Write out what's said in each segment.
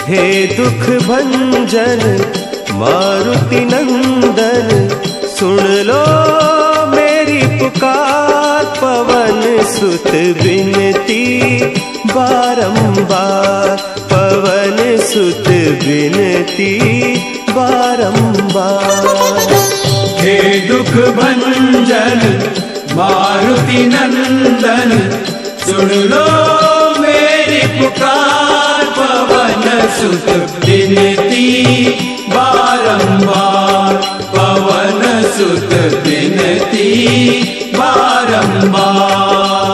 हे दुख भंजन मारुति नंदन, सुन लो मेरी पुकार। पवन सुत विनती बारंबार, पवन सुत विनती बारंबार। हे दुख भंजन मारुति नंदन, सुन लो मेरी पुकार। पवन सुत विनती बारंबार, पवन सुत विनती बारंबार।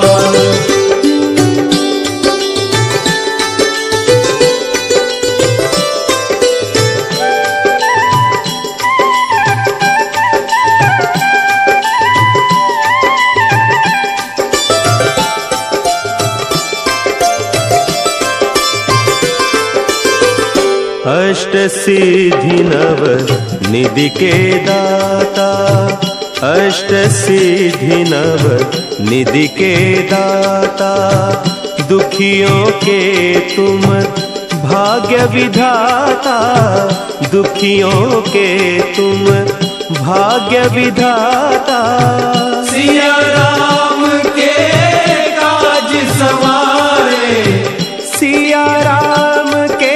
अष्ट सिद्धि नव निधि के दाता, अष्ट सिद्धि नव निधि के दाता। दुखियों के तुम भाग्य विधाता, दुखियों के तुम भाग्य विधाता। सिया राम के काज सवारे, सिया राम के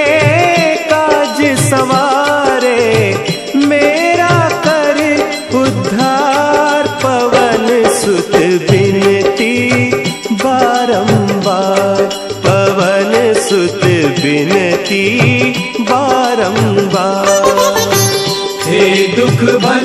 सवारे। मेरा कर उद्धार, पवन सुत विनती बारंबार, पवन सुत विनती बारंबार। हे दुख